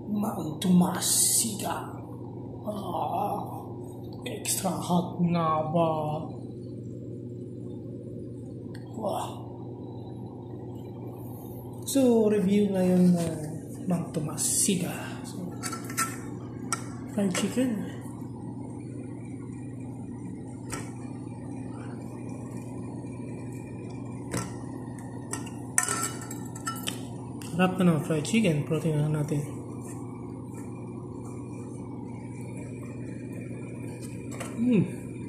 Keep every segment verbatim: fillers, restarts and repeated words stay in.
Mount Tomasiga. Ah, extra hot na ba? Wow. So, review ngayon na uh, Mount Tomasiga. So, fried chicken. Sarap na ng fried chicken. Protein na natin. Hmm.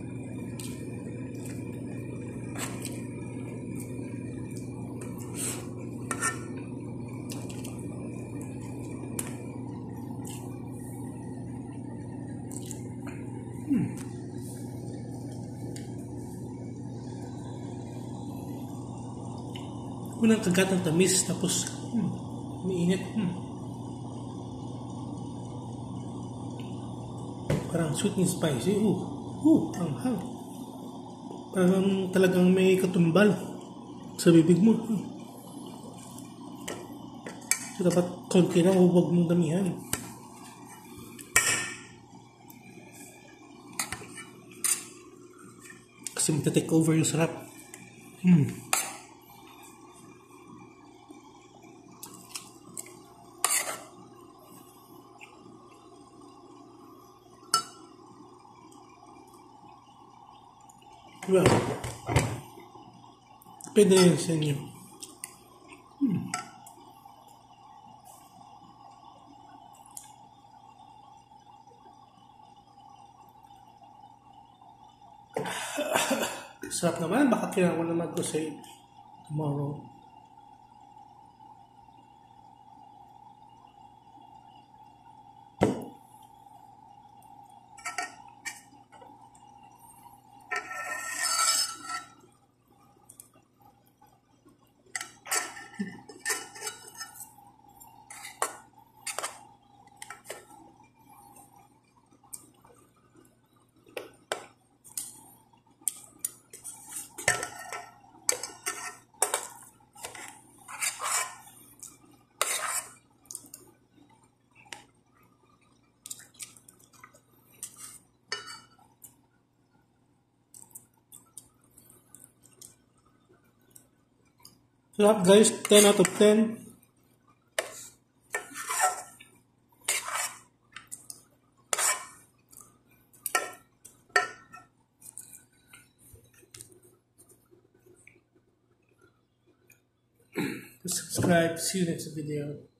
Hmm. Unang kagat ng tamis, tapos hmm, umiinit. Hmm. Parang sweet and spicy. Uh, uh, ang hang. Parang talagang may katumbal sa bibig mo. Hmm. So dapat konti na, huwag mong damihan. Kasi magta-take over yung sarap. Hmm. Well, pwede yun sa inyo. Hmm. Sarap naman. Baka kailangan ko naman ito sa tomorrow. Sarap guys, ten out of ten. Subscribe, see you next video.